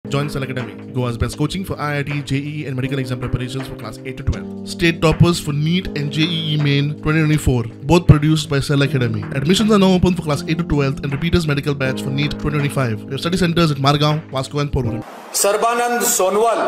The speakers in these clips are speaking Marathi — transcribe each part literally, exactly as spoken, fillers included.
Join Select Academy, Goa's best coaching for I I T, J E E and medical exam preparations for class eight to twelve. State toppers for NEET and J E E Main twenty twenty-four, both produced by Select Academy. Admissions are now open for class eight to twelve and repeaters medical batch for NEET twenty twenty-five. We have study centers at Margaon, Vasco and Porvorim. Sarbananda Sonowal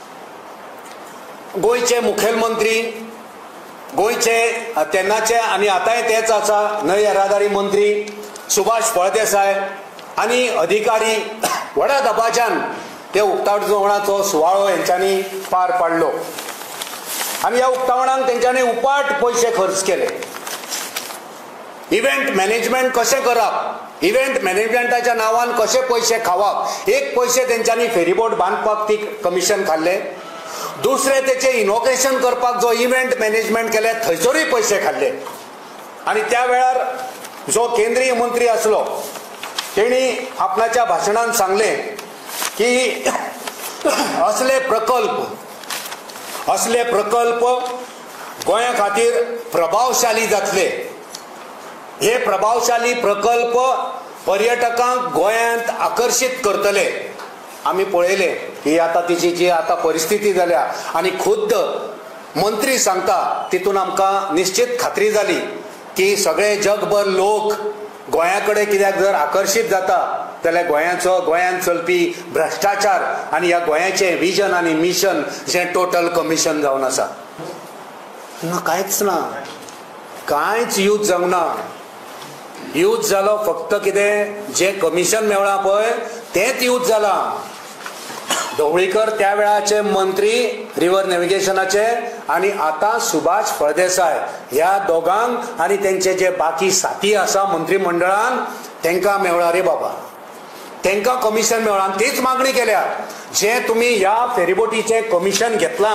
गोयचे मुखेलमंत्री, गोयचे तेन्नाचे आनी आतांय तेच आसा न्हय येरादारी मंत्री सुभाष फळदेसाय आनी अधिकारी व्हडा दबाज्यान ते उक्तावणाचो सुवाळो हेंच्यांनी पार पाडलो आनी ह्या उक्तावणाक तेंच्यांनी उपाट पयशे खर्च केले. इव्हेंट मॅनेजमेंट कशें करप, इव्हेंट मॅनेजमेंटाच्या नांवान कशे पयशे खावप, एक पयशे तेंच्यांनी फेरीबोट बांदपाक ती कमिशन खाल्ले, दुसरे तेचे इनॉग्रेशन करपाक जो इव्हेंट मॅनेजमेंट केले थंयसरूय पयशे खाल्ले. आनी त्या वेळार जो केंद्रीय मंत्री आसलो तेणी आपणाच्या भाशणांत सांगले की असले प्रकल्प असले प्रकल्प गोंया खातीर प्रभावशाली जातले. हे प्रभावशाली प्रकल्प पर्यटकांक गोंयांत आकर्षित करतले. आमी पळयले ही आता तिची जी आता परिस्थिती जाल्या आनी खुद्द मंत्री सांगता तितून आमकां निश्चित खात्री जाली की सगळे जगभर लोक गोंया कडेन कित्याक जर आकर्षित जाता जाल्यार गोंयाचो गोंयांत चलपी भ्रश्टाचार आनी ह्या गोंयाचें विजन आनी मिशन जें टोटल कमिशन जावन आसा ना कांयच ना, कांयच यूज जावंक ना. यूज जालो फक्त कितें जें कमिशन मेळ्ळां पळय तेंच यूज जालां. ढवळीकर त्या वेळाचे मंत्री रिव्हर नॅव्हिगेशनाचे आनी आतां सुभाष फळदेसाय ह्या दोगांक आनी तेंचे जे बाकी साथी आसा मंत्रिमंडळान तेंकां मेवळा रे बाबा, तेंकां कमिशन मेवळा. आनी तीच मागणी केल्या जें तुमी ह्या फेरीबोटीचें कमिशन घेतलां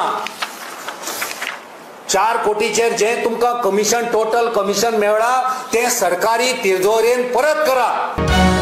चार कोटीचेर जें तुमकां कमिशन टोटल कमिशन मेवळा तें सरकारी तिजोरेन परत करा.